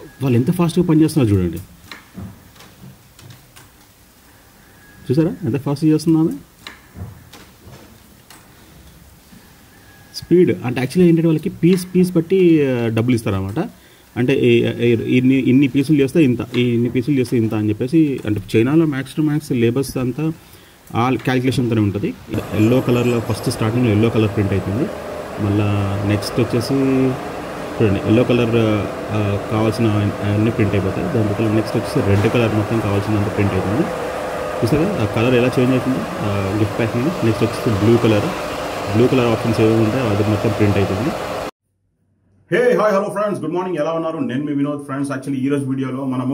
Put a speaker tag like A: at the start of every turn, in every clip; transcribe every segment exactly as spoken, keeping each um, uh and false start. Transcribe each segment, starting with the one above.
A: వాళ్ళు ఎంత ఫాస్ట్గా పనిచేస్తున్నారు చూడండి. చూసారా ఎంత ఫాస్ట్గా చేస్తున్నామే. స్పీడ్ అంటే యాక్చువల్లీ ఏంటంటే వాళ్ళకి పీస్ పీస్ బట్టి డబ్బులు ఇస్తారన్నమాట. అంటే ఇన్ని ఇన్ని పీసులు చేస్తే ఇంత, ఈ ఇన్ని పీసులు చేస్తే ఇంత అని చెప్పేసి. అంటే చైనాలో మ్యాక్స్ టు మ్యాక్స్ లేబర్స్ అంతా ఆ క్యాలిక్యులేషన్తోనే ఉంటుంది. ఎల్లో కలర్లో ఫస్ట్ స్టార్టింగ్లో ఎల్లో కలర్ ప్రింట్ అవుతుంది. మళ్ళీ నెక్స్ట్ వచ్చేసి చూడండి ఎల్లో కలర్ కావాల్సిన అన్నీ ప్రింట్ అయిపోతాయి. దాని తర్వాత నెక్స్ట్ వచ్చేసి రెడ్ కలర్ మొత్తం కావాల్సినంత ప్రింట్ అవుతుంది. చూసారా ఆ కలర్ ఎలా చేంజ్ అవుతుంది గిఫ్ట్ ప్యాకింగ్. నెక్స్ట్ వచ్చేసి blue colour blue colour options ఏవి ఉంటాయి అది మొత్తం ప్రింట్ అవుతుంది. Hey hi hello friends, good morning, ఎలా ఉన్నారు? నేను మీ వినోద్. ఫ్రెండ్స్ యాక్చువల్లీ ఈరోజు వీడియోలో మనము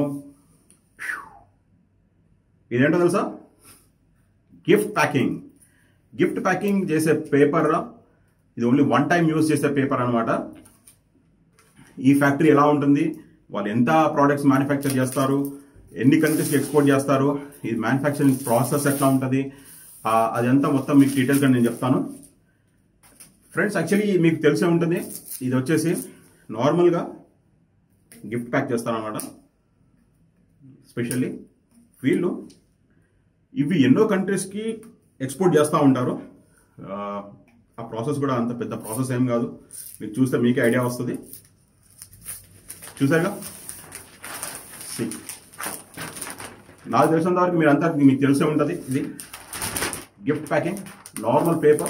A: ఇదేంటో తెలుసా, గిఫ్ట్ ప్యాకింగ్ గిఫ్ట్ ప్యాకింగ్ చేసే పేపర్. ఇది ఓన్లీ వన్ టైం యూజ్ చేసే పేపర్ అనమాట. ఈ ఫ్యాక్టరీ ఎలా ఉంటుంది, వాళ్ళు ఎంత ప్రోడక్ట్స్ మ్యానుఫ్యాక్చర్ చేస్తారు, ఎన్ని కంట్రీస్కి ఎక్స్పోర్ట్ చేస్తారు, ఈ మ్యానుఫ్యాక్చరింగ్ ప్రాసెస్ ఎట్లా ఉంటుంది, అదంతా మొత్తం మీకు డీటెయిల్గా నేను చెప్తాను. ఫ్రెండ్స్ యాక్చువల్లీ మీకు తెలిసే ఉంటుంది, ఇది వచ్చేసి నార్మల్గా గిఫ్ట్ ప్యాక్ చేస్తారనమాట. స్పెషల్లీ వీళ్ళు ఇవి ఎన్నో కంట్రీస్కి ఎక్స్పోర్ట్ చేస్తూ ఉంటారు. ఆ ప్రాసెస్ కూడా అంత పెద్ద ప్రాసెస్ ఏం కాదు, మీకు చూస్తే మీకే ఐడియా వస్తుంది. చూసారుగా, నాకు తెలిసినంత వరకు మీరు అంతా మీకు తెలిసే ఉంటుంది. ఇది gift packing, normal paper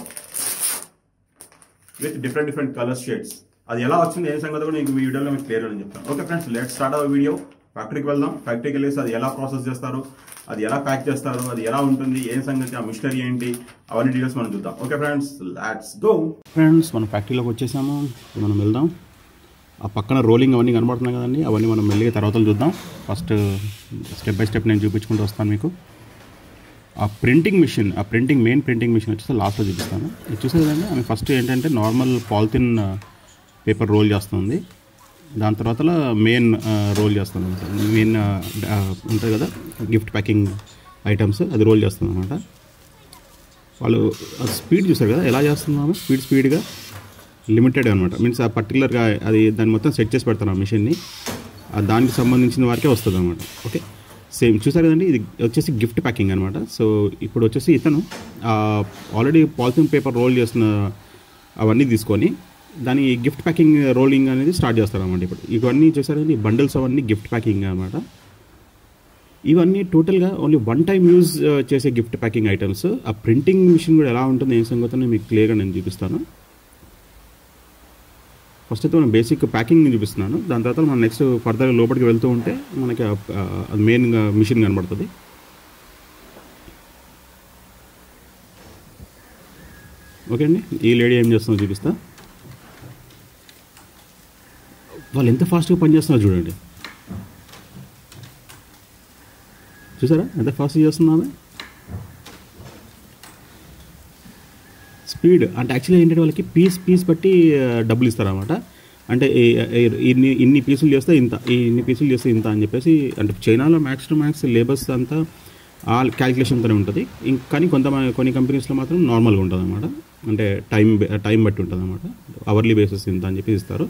A: with different different colour shades. అది ఎలా వచ్చింది, ఏ సంగతి కూడా మీకు ఈ వీడియోలో మీకు క్లియర్ అని చెప్తాను. Okay friends, let's start our video. ఫ్యాక్టరీకి వెళ్దాం. ఫ్యాక్టరీకి వెళ్ళేసి అది ఎలా ప్రాసెస్ చేస్తారు, అది ఎలా ప్యాక్ చేస్తారు, అది ఎలా ఉంటుంది, ఏ సంగతి, ఆ మిషనరీ ఏంటి, అవన్నీ డీటెయిల్స్ మనం చూద్దాం. Okay friends, let's go. Friends మనం ఫ్యాక్టరీలోకి వచ్చేసాము, మనం వెళ్దాం. ఆ పక్కన రోలింగ్ అవన్నీ కనబడుతున్నాయి కదండి, అవన్నీ మనం మెల్లిగా తర్వాత చూద్దాం. ఫస్ట్ స్టెప్ బై స్టెప్ నేను చూపించుకుంటూ వస్తాను మీకు. ఆ ప్రింటింగ్ మిషన్, ఆ ప్రింటింగ్ మెయిన్ ప్రింటింగ్ మిషన్ వచ్చేసి లాస్ట్లో చూపిస్తాను. ఇది చూసే కదండి, ఆమె ఫస్ట్ ఏంటంటే నార్మల్ పాలిథిన్ పేపర్ రోల్ చేస్తుంది. దాని తర్వాత మెయిన్ రోల్ చేస్తుంది, మెయిన్ ఉంటుంది కదా గిఫ్ట్ ప్యాకింగ్ ఐటమ్స్, అది రోల్ చేస్తుంది అనమాట. వాళ్ళు స్పీడ్ చూసారు కదా ఎలా చేస్తున్నాము, స్పీడ్ స్పీడ్గా లిమిటెడ్ అనమాట. మీన్స్ ఆ పర్టికులర్గా అది దాన్ని మొత్తం సెట్ చేసి పెడతాను ఆ మిషన్ని, దానికి సంబంధించిన వారికే వస్తుంది అనమాట. ఓకే, సేమ్ చూసారు కదండి, ఇది వచ్చేసి గిఫ్ట్ ప్యాకింగ్ అనమాట. సో ఇప్పుడు వచ్చేసి ఇతను ఆల్రెడీ పాలిథిన్ పేపర్ రోల్ చేసిన అవన్నీ తీసుకొని దాని గిఫ్ట్ ప్యాకింగ్ రోలింగ్ అనేది స్టార్ట్ చేస్తారన్నమాట. ఇప్పుడు ఇవన్నీ చూసారు కదండి, బండిల్స్ అవన్నీ గిఫ్ట్ ప్యాకింగ్ అనమాట. ఇవన్నీ టోటల్గా ఓన్లీ వన్ టైం యూజ్ చేసే గిఫ్ట్ ప్యాకింగ్ ఐటమ్స్. ఆ ప్రింటింగ్ మిషన్ కూడా ఎలా ఉంటుంది, ఏం సంగతి మీకు క్లియర్గా నేను చూపిస్తాను. ఫస్ట్ అయితే మనం బేసిక్ ప్యాకింగ్ చూపిస్తున్నాను. దాని తర్వాత మనం నెక్స్ట్ ఫర్దర్గా లోపలికి వెళ్తూ ఉంటే మనకి అది మెయిన్గా మిషన్ కనబడుతుంది. ఓకే అండి, ఈ లేడీ ఏం చేస్తుందో చూపిస్తా. వాళ్ళు ఎంత ఫాస్ట్గా పనిచేస్తున్నారు చూడండి. చూసారా ఎంత ఫాస్ట్గా చేస్తున్నామే. స్పీడ్ అంటే యాక్చువల్లీ ఏంటంటే వాళ్ళకి పీస్ పీస్ బట్టి డబ్బులు ఇస్తారన్నమాట. అంటే ఇన్ని ఇన్ని పీసులు చేస్తే ఇంత, ఈ ఇన్ని పీసులు చేస్తే ఇంత అని చెప్పేసి. అంటే చైనాలో మ్యాక్స్ టు మ్యాక్స్ లేబర్స్ అంతా ఆ క్యాలిక్యులేషన్తోనే ఉంటుంది. కానీ కొంత కొన్ని కంపెనీస్లో మాత్రం నార్మల్గా ఉంటుంది అనమాట. అంటే టైం టైం బట్టి ఉంటుంది అనమాట. అవర్లీ బేసిస్ ఇంత అని చెప్పి ఇస్తారు.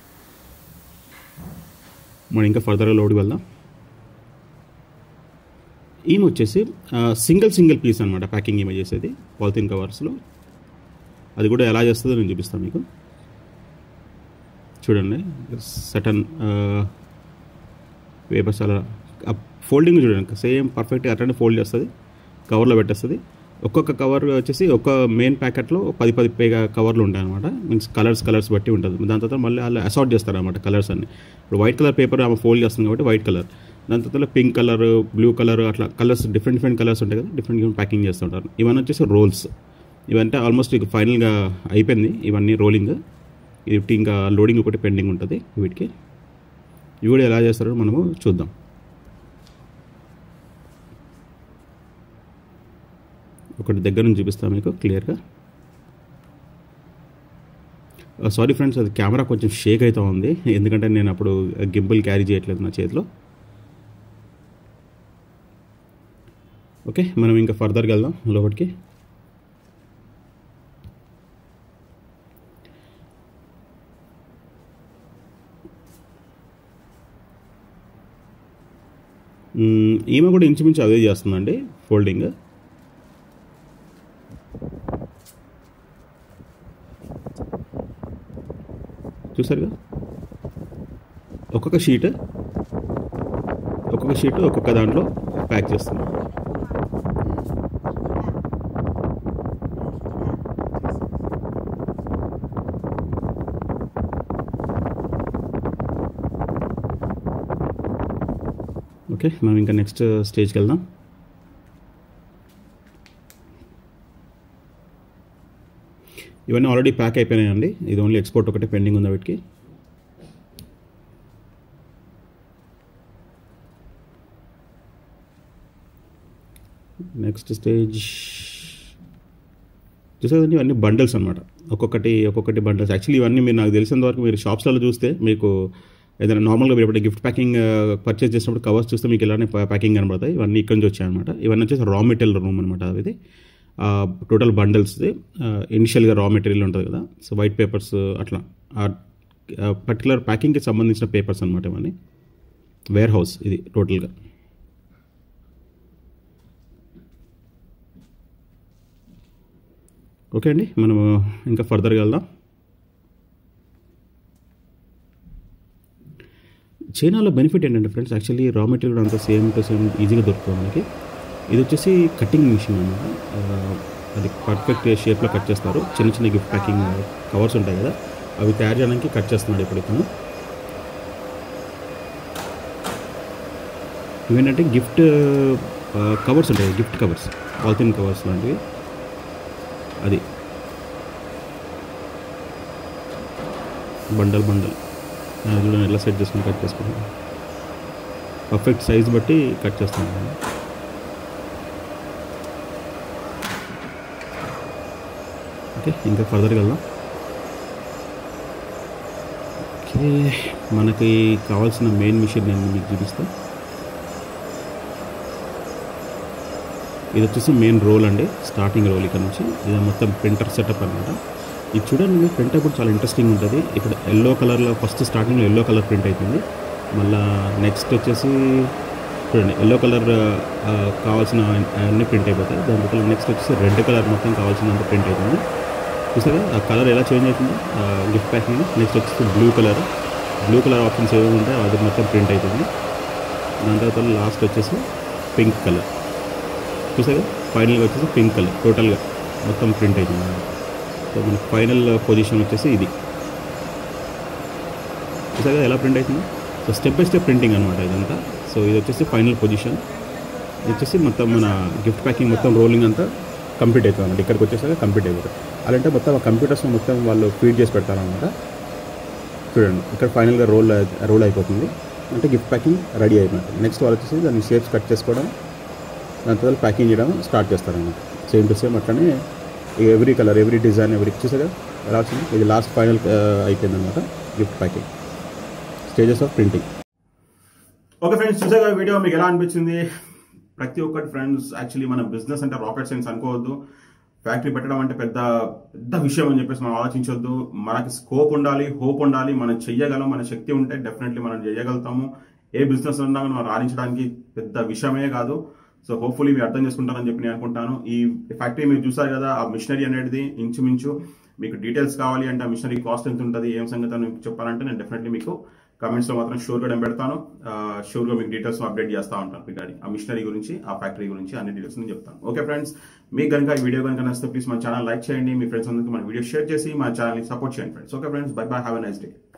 A: మనం ఇంకా ఫర్దర్గా లోడ్కి వెళ్దాం. ఈమె వచ్చేసి సింగిల్ సింగిల్ పీస్ అనమాట ప్యాకింగ్ ఈమె చేసేది పాలిథిన్ కవర్స్లో. అది కూడా ఎలా చేస్తుందో నేను చూపిస్తాను మీకు. చూడండి, సటన్ పేపర్స్ అలా ఫోల్డింగ్ చూడండి, సేమ్ పర్ఫెక్ట్గా అట్లనే ఫోల్డ్ చేస్తుంది, కవర్లో పెట్టేస్తుంది. ఒక్కొక్క కవర్ వచ్చేసి ఒక మెయిన్ ప్యాకెట్లో పది పది పేగా కవర్లు ఉంటాయి అనమాట. మీన్స్ కలర్స్ కలర్స్ బట్టి ఉంటుంది. దాని తర్వాత మళ్ళీ వాళ్ళు అసార్ట్ చేస్తారు అనమాట కలర్స్ అన్ని. ఇప్పుడు వైట్ కలర్ పేపర్ ఆమె ఫోల్డ్ చేస్తుంది కాబట్టి వైట్ కలర్, దాని తర్వాత పింక్ కలర్, బ్లూ కలర్, అట్లా కలర్స్ డిఫరెంట్ డిఫరెంట్ కలర్స్ ఉంటాయి కదా, డిఫరెంట్ డిఫరెంట్ ప్యాకింగ్ చేస్తుంటారు. ఇవన్నీ వచ్చేసి రోల్స్. ఇవంటే ఆల్మోస్ట్ ఇక ఫైనల్గా అయిపోయింది ఇవన్నీ రోలింగ్. ఇది ఇంకా లోడింగ్ ఒకటి పెండింగ్ ఉంటుంది వీటికి. ఇవి కూడా ఎలా చేస్తారో మనము చూద్దాం. ఒకటి దగ్గర నుంచి చూపిస్తాను మీకు క్లియర్గా. సారీ ఫ్రెండ్స్, అది కెమెరా కొంచెం షేక్ అవుతూ ఉంది, ఎందుకంటే నేను అప్పుడు గింబుల్ క్యారీ చేయట్లేదు నా చేతిలో. ఓకే, మనం ఇంకా ఫర్దర్గా వెళ్దాం లోపలికి. ఈమె కూడా ఇంచుమించు అదే చేస్తుందండి ఫోల్డింగ్. చూసారుగా, ఒక్కొక్క షీట్ ఒక్కొక్క షీట్ ఒక్కొక్క దాంట్లో ప్యాక్ చేస్తుంది. ఓకే, మనం ఇంకా నెక్స్ట్ స్టేజ్కి వెళ్దాం. ఇవన్నీ ఆల్రెడీ ప్యాక్ అయిపోయినాయండి. ఇది ఓన్లీ ఎక్స్పోర్ట్ ఒకటే పెండింగ్ ఉంది వీటికి. నెక్స్ట్ స్టేజ్ చూసేదండి, ఇవన్నీ బండిల్స్ అనమాట. ఒక్కొక్కటి ఒక్కొక్కటి బండిల్స్. యాక్చువల్లీ ఇవన్నీ మీరు నాకు తెలిసినంత వరకు మీరు షాప్స్లలో చూస్తే మీకు ఏదైనా నార్మల్గా మీరు ఎప్పుడైనా గిఫ్ట్ ప్యాకింగ్ పర్చేస్ చేసినప్పుడు కవర్స్ చూస్తే మీకు ఇలానే ప్యాకింగ్ కనబడతాయి. ఇవన్నీ ఇక్కడి నుంచి వచ్చాయన్నమాట. ఇవన్నీ వచ్చేసి రా మెటీరియల్ రూమ్ అనమాట. అది టోటల్ బండిల్స్ది ఇనిషియల్గా రా మెటీరియల్ ఉంటుంది కదా, సో వైట్ పేపర్స్ అట్లా ఆ పర్టికులర్ ప్యాకింగ్కి సంబంధించిన పేపర్స్ అనమాట. ఇవన్నీ వేర్ హౌస్ ఇది టోటల్గా. ఓకే అండి, మనం ఇంకా ఫర్దర్గా వెళ్దాం. చైనాలో బెనిఫిట్ ఏంటంటే ఫ్రెండ్స్, యాక్చువల్లీ రా మెటీరియల్ అంతా సేమ్ టు సేమ్ ఈజీగా దొరుకుతుంది మనకి. ఇది వచ్చేసి కటింగ్ మిషన్ అనమాట. అది పర్ఫెక్ట్ షేప్లో కట్ చేస్తారు. చిన్న చిన్న గిఫ్ట్ ప్యాకింగ్ కవర్స్ ఉంటాయి కదా, అవి తయారు చేయడానికి కట్ చేస్తున్నాడు ఇప్పుడు ఇతను. ఇవేంటంటే గిఫ్ట్ కవర్స్ ఉంటాయి, గిఫ్ట్ కవర్స్, పాలిథిన్ కవర్స్ లాంటివి. అది బండల్ బండల్ చూడండి ఎట్లా సెట్ చేసుకుని కట్ చేసుకుంటాం. పర్ఫెక్ట్ సైజ్ బట్టి కట్ చేస్తాం. ఓకే, ఇంకా ఫర్దర్గా వెళ్దాం. ఓకే, మనకి కావాల్సిన మెయిన్ మిషన్ నేను మీకు చూపిస్తాను. ఇది వచ్చేసి మెయిన్ రోల్ అండి, స్టార్టింగ్ రోల్ ఇక్కడ నుంచి. ఇది మొత్తం ప్రింటర్ సెటప్ అనమాట. ఇది చూడండి, ప్రింట్ కూడా చాలా ఇంట్రెస్టింగ్ ఉంటుంది. ఇక్కడ ఎల్లో కలర్లో ఫస్ట్ స్టార్టింగ్లో ఎల్లో కలర్ ప్రింట్ అవుతుంది. మళ్ళీ నెక్స్ట్ వచ్చేసి చూడండి ఎల్లో కలర్ కావాల్సిన అన్నీ ప్రింట్ అయిపోతాయి. దాని తర్వాత నెక్స్ట్ వచ్చేసి రెడ్ కలర్ మొత్తం కావాల్సినంత ప్రింట్ అవుతుంది. చూసారా ఆ కలర్ ఎలా చేంజ్ అవుతుంది గిఫ్ట్ ప్యాకింగ్. నెక్స్ట్ వచ్చేసి blue colour blue colour options ఏవి ఉంటాయి అది మొత్తం ప్రింట్ అవుతుంది. దాని తర్వాత లాస్ట్ వచ్చేసి పింక్ కలర్. చూసారా ఫైనల్గా వచ్చేసి పింక్ కలర్ టోటల్గా మొత్తం ప్రింట్ అవుతుంది. సో మన ఫైనల్ పొజిషన్ వచ్చేసి ఇది. చూసారా ఎలా ప్రింట్ అవుతుంది. So step by step printing అనమాట ఇదంతా. సో ఇది వచ్చేసి ఫైనల్ పొజిషన్. ఇది వచ్చేసి మొత్తం మన గిఫ్ట్ ప్యాకింగ్ మొత్తం రోలింగ్ అంతా కంప్లీట్ అవుతుంది అన్నమాట. ఇక్కడికి వచ్చేసాక కంప్లీట్ అయిపోతుంది. అలాంటే మొత్తం ఆ కంప్యూటర్స్ మొత్తం వాళ్ళు ఫీడ్ చేసి పెడతారనమాట. చూడండి ఇక్కడ ఫైనల్గా రోల్ రోల్ అయిపోతుంది. అంటే గిఫ్ట్ ప్యాకింగ్ రెడీ అయిపోయింది. నెక్స్ట్ వాళ్ళు వచ్చేసి దాన్ని షేప్స్ కట్ చేసుకోవడం, దాని తర్వాత ప్యాకింగ్ చేయడం స్టార్ట్ చేస్తారన్నమాట. సేమ్ టు సేమ్ అట్లనే every colour every design every చూసాగా ఎలా వచ్చింది. ఇది లాస్ట్ ఫైనల్ అయిపోయింది అనమాట gift packing stages of printing. Okay friends, చూసాగా వీడియో మీకు ఎలా అనిపించింది. ప్రతి ఒక్కటి ఫ్రెండ్స్ యాక్చువల్లీ మన బిజినెస్ అంటే రాకెట్ సైన్స్ అనుకోవద్దు. ఫ్యాక్టరీ పెట్టడం అంటే పెద్ద పెద్ద విషయం అని చెప్పేసి మనం ఆలోచించొద్దు. మనకి స్కోప్ ఉండాలి, హోప్ ఉండాలి. మనం చెయ్యగలం, మన శక్తి ఉంటే డెఫినెట్లీ మనం చేయగలుగుతాము. ఏ బిజినెస్ ఉన్నా మనం రాణించడానికి పెద్ద విషయమే కాదు. సో హోప్ఫుల్లీ మీరు అర్థం చేసుకుంటారని చెప్పి నేను అనుకుంటాను. ఈ ఫ్యాక్టరీ మీరు చూసారు కదా, ఆ మిషనరీ అనేది ఇంచుమించు మీకు డీటెయిల్స్ కావాలి అంటే ఆ మిషనరీ కాస్ట్ ఎంత ఉంటుంది, ఏం సంగతి అని చెప్పాలంటే నేను డెఫినెట్లీ మీకు కమెంట్స్లో మాత్రం షూర్గా నేను పెడతాను. షూర్గా మీకు డీటెయిల్స్ అప్డేట్ చేస్తూ ఉంటాను రిగార్డింగ్ ఆ మిషనరీ గురించి, ఆ ఫ్యాక్టరీ గురించి అన్ని డీటెయిల్స్ నేను చెప్తాను. ఓకే ఫ్రెండ్స్, మీకు కనుక ఈ వీడియో కనుక నచ్చితే ప్లీజ్ మన ఛానల్ లైక్ చేయండి. మీ ఫ్రెండ్స్ అందరికీ మన వీడియో షేర్ చేసి మన ఛానల్ని సపోర్ట్ చేయండి friends. Okay friends, bye bye, have a nice day.